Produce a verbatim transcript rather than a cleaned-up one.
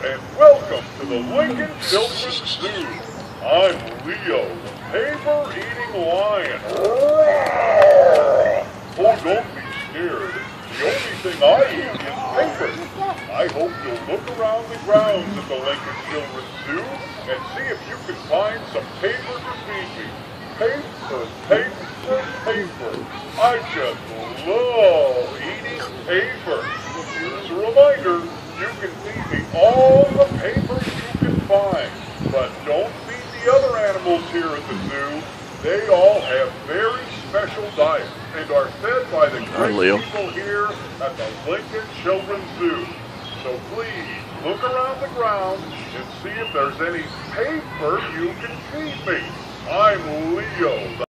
and welcome to the Lincoln Children's Zoo. I'm Leo, the paper-eating lion. Oh, don't be scared. The only thing I eat is paper. I hope you'll look around the grounds at the Lincoln Children's Zoo and see if you can find some paper to feed me. Paper, paper, paper. I just love eating paper. Here's a reminder, you can feed me all the paper you can find, but don't feed the other animals here at the zoo. They all have very special diets and are fed by the great people here at the Lincoln Children's Zoo. So please look around the grounds and see if there's any paper you can feed me. I'm Leo.